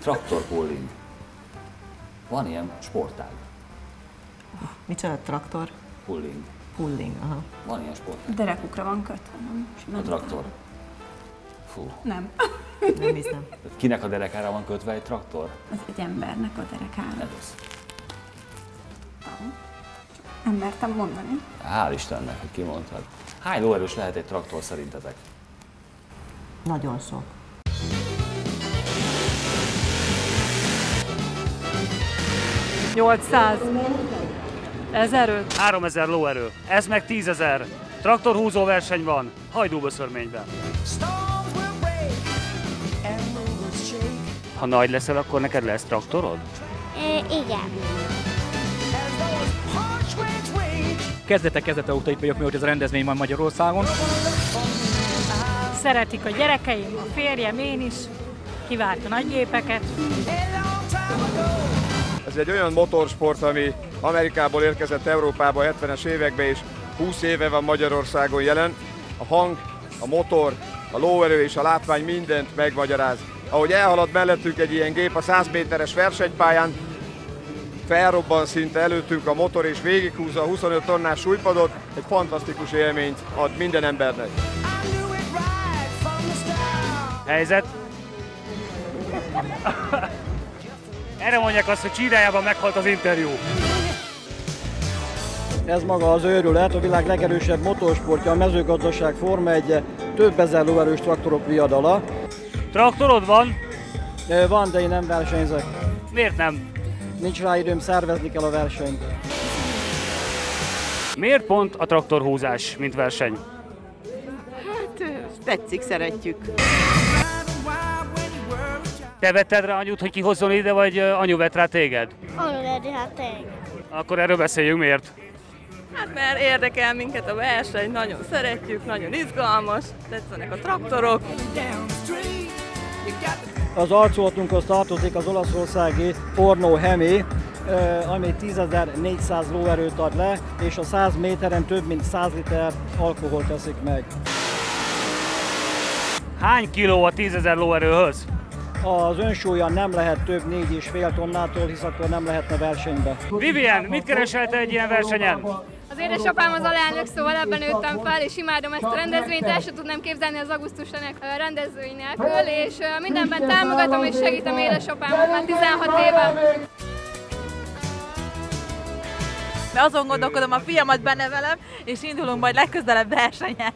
Traktorpulling. Van ilyen sportág. Micsoda traktor? Pulling. Pulling, aha. Van ilyen sportág. Derekukra van kötve, nem? A traktor. Fú. Nem. Nem hiszem. Kinek a derekára van kötve egy traktor? Az egy embernek a derekára. Ez. Nem mertem mondani. Hál' Istennek, hogy kimondtad. Hány lóerős lehet egy traktor szerintetek? Nagyon sok. Ezer 3000 lóerő, ez meg 10 000. Traktorhúzó verseny van, Hajdúböszörményben. Ha nagy leszel, akkor neked lesz traktorod? Igen. Kezdete óta itt vagyok, mióta ez a rendezvény van Magyarországon. Szeretik a gyerekeim, a férjem, én is. Kivárt a nagygépeket. Ez egy olyan motorsport, ami Amerikából érkezett Európába 70-es években, és 20 éve van Magyarországon jelen. A hang, a motor, a lóerő és a látvány mindent megmagyaráz. Ahogy elhalad mellettünk egy ilyen gép a 100 méteres versenypályán, felrobban szinte előttünk a motor és végighúzza a 25 tonnás súlypadot, egy fantasztikus élményt ad minden embernek. Helyzet? Erre mondják azt, hogy Csírájában meghalt az interjú. Ez maga az őrület, a világ legerősebb motorsportja, a mezőgazdaság Forma 1, több ezer lóerős traktorok viadala. Traktorod van? Van, de én nem versenyzek. Miért nem? Nincs rá időm, szervezni kell a versenyt. Miért pont a traktorhúzás, mint verseny? Hát, tetszik, szeretjük. Te vetted rá anyut, hogy kihozzon ide, vagy anyu vett rá téged? Already, hát tényleg. Akkor erről beszéljünk, miért? Hát mert érdekel minket a verseny, nagyon szeretjük, nagyon izgalmas, tetszenek a traktorok. Az arculatunkhoz tartozik az olaszországi Forno Hemi, ami 10.400 lóerőt ad le, és a 100 méteren több mint 100 liter alkoholt teszik meg. Hány kiló a 10 000 lóerőhöz? Az önsúlya nem lehet több 4,5 tonnától, hisz akkor nem lehetne versenybe. Vivien, mit keresel te egy ilyen versenyen? Az édesapám az alelnök, szóval ebben nőttem fel, és imádom ezt a rendezvényt, el sem tudnám képzelni az augusztusának rendezvény nélkül, és mindenben támogatom és segítem édesapámat már 16 éve. De azon gondolkodom, a fiamat benevelem, és indulunk majd legközelebb versenyen.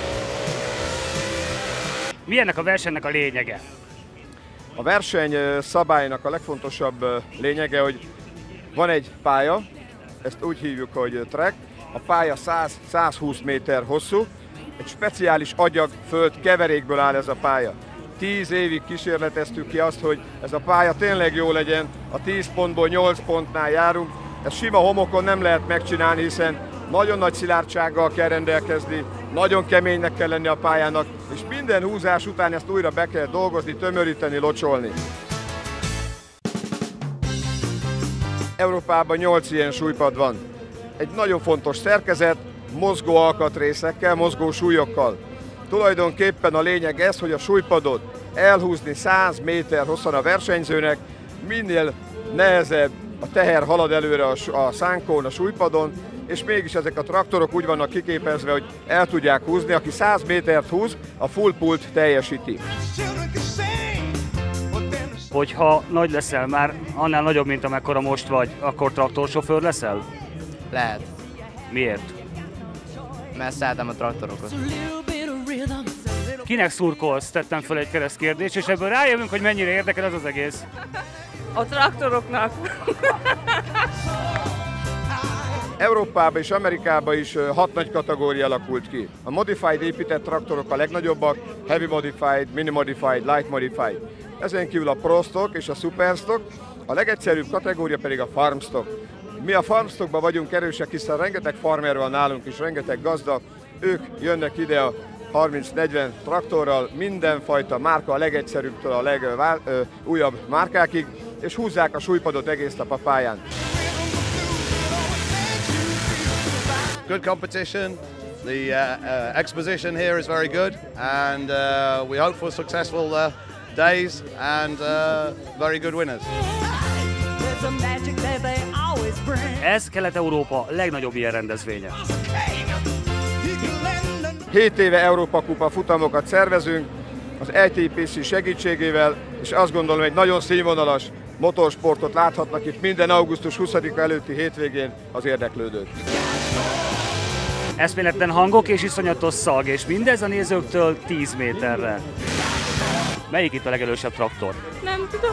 Mi ennek a versenynek a lényege? A verseny szabálynak a legfontosabb lényege, hogy van egy pálya, ezt úgy hívjuk, hogy track, a pálya 100-120 méter hosszú, egy speciális agyag föld keverékből áll ez a pálya. 10 évig kísérleteztük ki azt, hogy ez a pálya tényleg jó legyen, a 10 pontból 8 pontnál járunk, ezt sima homokon nem lehet megcsinálni, hiszen nagyon nagy szilárdsággal kell rendelkezni, nagyon keménynek kell lenni a pályának, és minden húzás után ezt újra be kell dolgozni, tömöríteni, locsolni. Európában 8 ilyen súlypad van. Egy nagyon fontos szerkezet, mozgó alkatrészekkel, mozgó súlyokkal. Tulajdonképpen a lényeg ez, hogy a súlypadot elhúzni 100 méter hosszan a versenyzőnek, minél nehezebb a teher halad előre a szánkón, a súlypadon, és mégis ezek a traktorok úgy vannak kiképezve, hogy el tudják húzni. Aki 100 métert húz, a full pult teljesíti. Hogyha nagy leszel már, annál nagyobb, mint amekkora most vagy, akkor traktorsofőr leszel? Lehet. Miért? Mert szeretem a traktorokat. Kinek szurkolsz? Tettem fel egy keresztkérdést, és ebből rájövünk, hogy mennyire érdekel ez az egész. A traktoroknak. Európában és Amerikában is 6 nagy kategória alakult ki. A modified épített traktorok a legnagyobbak, heavy modified, mini modified, light modified. Ezen kívül a pro stock és a super stock, a legegyszerűbb kategória pedig a farm stock. Mi a farm stockban vagyunk erősek, hiszen rengeteg farmer van nálunk is, rengeteg gazda, ők jönnek ide a 30-40 traktorral, mindenfajta márka, a legegyszerűbbtől a legújabb márkákig, és húzzák a súlypadot egész nap a pályán. Good competition. The exposition here is very good, and we hope for successful days and very good winners. Ez Kelet-Európa legnagyobb ilyen rendezvénye. 7 éve Európa Kupa futamokat szervezünk az ITPC segítségével, és azt gondolom, egy nagyon színvonalas motorsportot láthatnak itt minden augusztus 20-a előtti hétvégén az érdeklődők. Eszméletlen hangok és iszonyatos szag, és mindez a nézőktől 10 méterre. Melyik itt a legelősebb traktor? Nem tudom.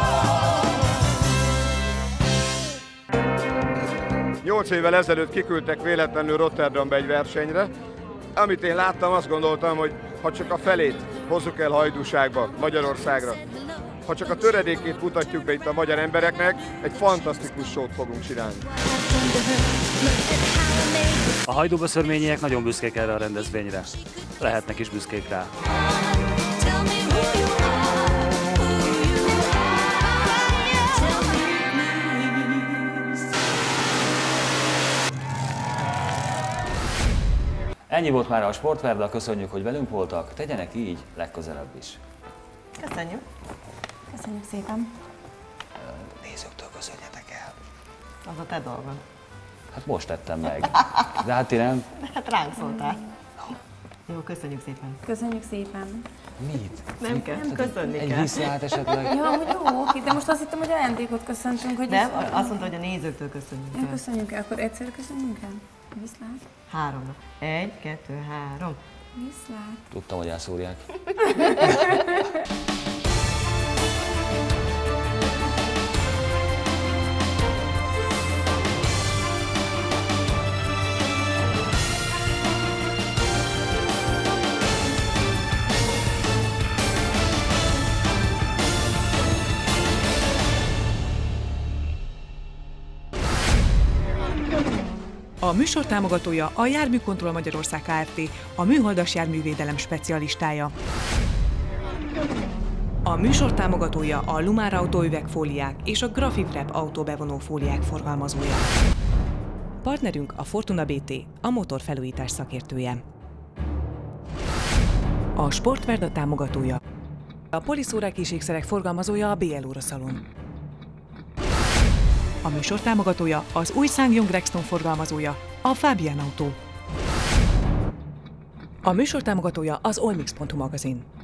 8 évvel ezelőtt kiküldtek véletlenül Rotterdamba egy versenyre. Amit én láttam, azt gondoltam, hogy ha csak a felét hozzuk el Hajdúságba, Magyarországra, ha csak a töredékét mutatjuk be itt a magyar embereknek, egy fantasztikus sót fogunk csinálni. A hajdúböszörményiek nagyon büszkék erre a rendezvényre. Lehetnek is büszkék rá. Ennyi volt már a Sportverda, köszönjük, hogy velünk voltak, tegyenek így legközelebb is. Köszönjük. Köszönjük szépen. Nézőktől köszönjetek el. Az a te dolgod. Hát most tettem meg. De hát ti nem? Hát ránk szóltál. Jó, köszönjük szépen. Köszönjük szépen. Mit? Nem kell, köszönni Egy kell. viszlát esetleg? Ja, hogy jó, oké, de most azt hittem, hogy ajándékot köszöntünk, hogy... Nem, azt mondta, hogy a nézőktől köszönjük Ja, el. köszönjük el, akkor egyszer köszönjünk el. Viszlát. 3. 1, 2, 3. Viszlát. Tudtam, hogy elszúrják. A műsor támogatója a Járműkontroll Magyarország Kft., a műholdas járművédelem specialistája. A műsor támogatója a Lumar autóüvegfóliák és a Grafifrep autóbevonó fóliák forgalmazója. Partnerünk a Fortuna BT, a motorfelújítás szakértője. A Sportverda támogatója a poliszórák és ékszerek forgalmazója a BL Eurosalon. A műsor támogatója az új SsangYong Rexton forgalmazója, a Fabian Autó. A műsor támogatója az Olmix.hu magazin.